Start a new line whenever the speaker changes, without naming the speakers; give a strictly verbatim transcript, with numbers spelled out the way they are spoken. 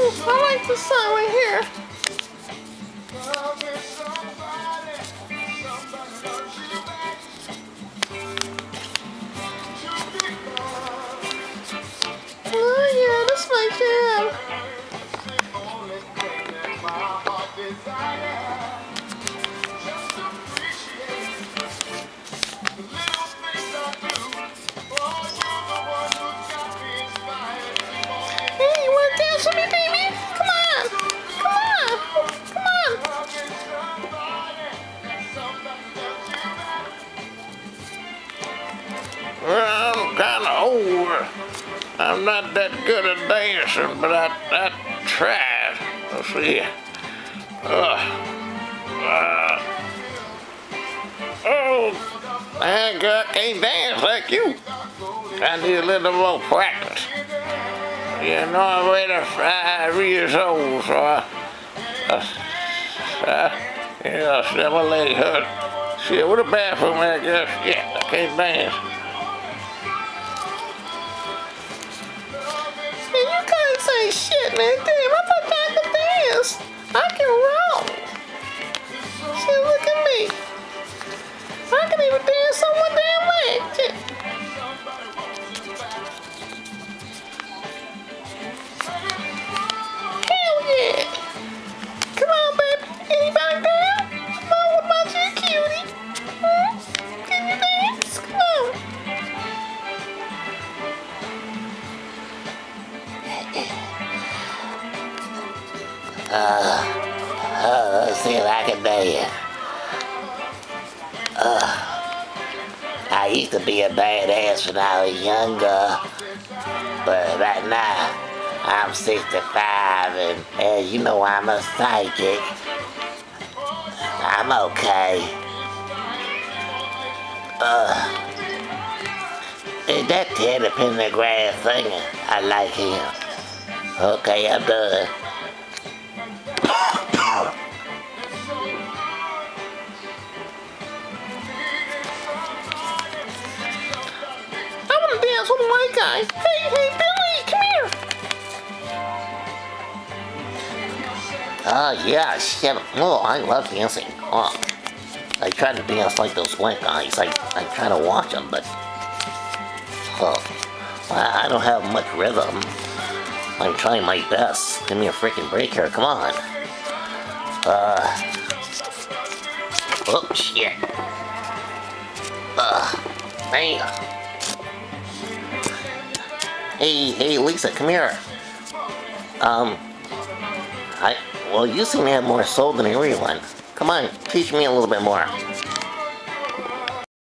I like this song right here. Oh yeah, this my jam. Hey, you wanna dance with me, baby? Come on, come on, come on.
Well, I'm kinda old. I'm not that good at dancing, but I, I tried. Let's see. Uh, uh, oh, I can't dance like you. I need a little more practice. You know, I'm already five years old, so I, I, I you know, still my leg hurt. Shit, with a bathroom, I guess. Yeah, I can't dance.
Hey, you can't say shit, man. Damn, I thought I could dance. I can roll. See, look at me. I can even dance on one damn leg. Shit. Hell yeah. Come on, baby. Anybody down? Come on, what about you, cutie? Hmm? Can you dance? Come on.
Uh, uh, let's see if I can dance. Uh, I used to be a badass when I was younger, but right now I'm sixty-five and as you know I'm a psychic. I'm okay. Uh, is that Teddy Pendergrass singing? I like him. Okay, I'm done.
Dance with my guy. Hey, hey, Billy, come here.
Oh yeah, shit. Oh, I love dancing. Oh, I try to dance like those white guys. I, I try to watch them, but oh, I, I don't have much rhythm. I'm trying my best. Give me a freaking break here. Come on. Uh. Oh shit. Uh. Man. Hey, hey, Lisa, come here. Um, I, well, you seem to have more soul than everyone. Come on, teach me a little bit more.